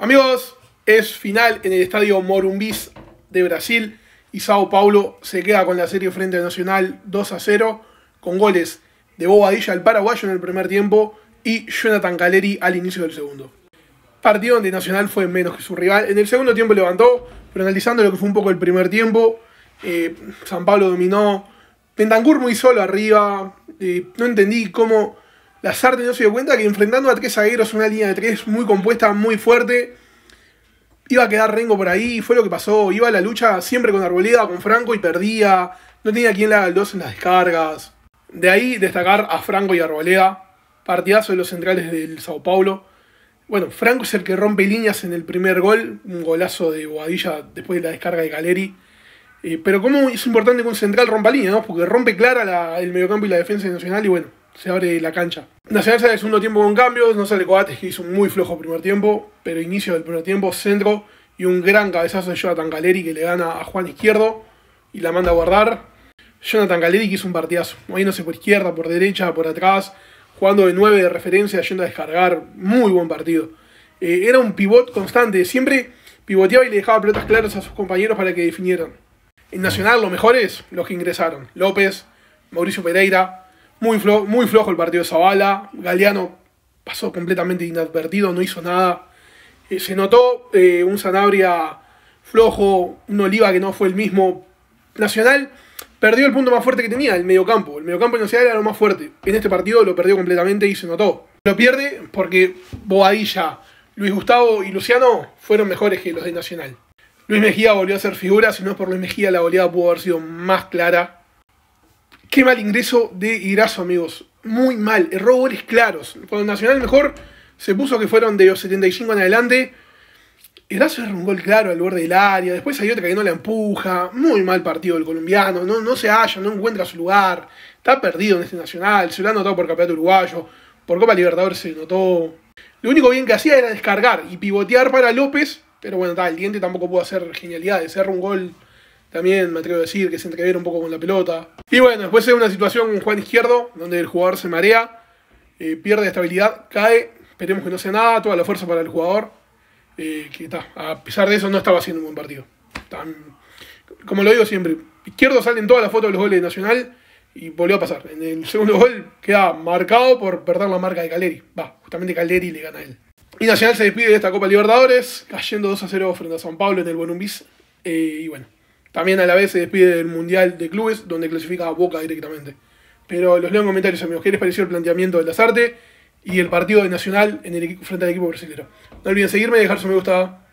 Amigos, es final en el estadio Morumbi de Brasil y Sao Paulo se queda con la serie frente a Nacional 2-0 con goles de Bobadilla, el paraguayo, en el primer tiempo, y Jonathan Calleri al inicio del segundo. Partido donde Nacional fue menos que su rival. En el segundo tiempo levantó, pero analizando lo que fue un poco el primer tiempo, San Pablo dominó, Bentancur muy solo arriba, no entendí cómo Lasarte no se dio cuenta que enfrentando a tres zagueros, una línea de tres muy compuesta, muy fuerte, iba a quedar Rengo por ahí, y fue lo que pasó. Iba a la lucha siempre con Arboleda, con Franco, y perdía, no tenía quien le haga el 2 en las descargas. De ahí destacar a Franco y Arboleda, partidazo de los centrales del Sao Paulo. Bueno, Franco es el que rompe líneas en el primer gol, un golazo de Bobadilla después de la descarga de Calleri. Pero cómo es importante que un central rompa línea, ¿no? Porque rompe clara el mediocampo y la defensa de Nacional y bueno, se abre la cancha. Nacional sale el segundo tiempo con cambios, no sale Coates, que hizo un muy flojo primer tiempo, pero inicio del primer tiempo, centro y un gran cabezazo de Jonathan Calleri que le gana a Juan Izquierdo y la manda a guardar. Jonathan Calleri que hizo un partidazo, moviéndose por izquierda, por derecha, por atrás, jugando de 9 de referencia, yendo a descargar, muy buen partido. Era un pivot constante, siempre pivoteaba y le dejaba pelotas claras a sus compañeros para que definieran. En Nacional los mejores, los que ingresaron: López, Mauricio Pereira, muy flojo el partido de Zavala, Galeano pasó completamente inadvertido, no hizo nada. Se notó un Sanabria flojo, un Oliva que no fue el mismo. Nacional perdió el punto más fuerte que tenía, el mediocampo. El mediocampo de Nacional era lo más fuerte. En este partido lo perdió completamente y se notó. Lo pierde porque Bobadilla, Luis Gustavo y Luciano fueron mejores que los de Nacional. Luis Mejía volvió a ser figura, si no es por Luis Mejía la goleada pudo haber sido más clara. Qué mal ingreso de Irazo, amigos. Muy mal, erró goles claros. Cuando Nacional mejor se puso que fueron de los 75 en adelante. Irazo erró un gol claro al borde del área, después hay otra que no la empuja. Muy mal partido del colombiano, no se halla, no encuentra su lugar. Está perdido en este Nacional, se lo ha notado por Campeonato Uruguayo, por Copa Libertadores se notó. Lo único bien que hacía era descargar y pivotear para López. Pero bueno, el Diente tampoco pudo hacer genialidades. Erra un gol, también me atrevo a decir, que se entreviera un poco con la pelota. Y bueno, después hay una situación con Juan Izquierdo, donde el jugador se marea, pierde estabilidad, cae. Esperemos que no sea nada, toda la fuerza para el jugador. A pesar de eso, no estaba haciendo un buen partido. Como lo digo siempre, Izquierdo sale en todas las fotos de los goles de Nacional y volvió a pasar. En el segundo gol queda marcado por perder la marca de Calleri. Justamente Calleri le gana a él. Y Nacional se despide de esta Copa Libertadores, cayendo 2-0 frente a San Pablo en el Morumbi. Y bueno, también a la vez se despide del Mundial de Clubes, donde clasifica a Boca directamente. Pero los leo en comentarios, amigos. ¿Qué les pareció el planteamiento de Lasarte y el partido de Nacional frente al equipo brasileño? No olviden seguirme y dejar su me gusta.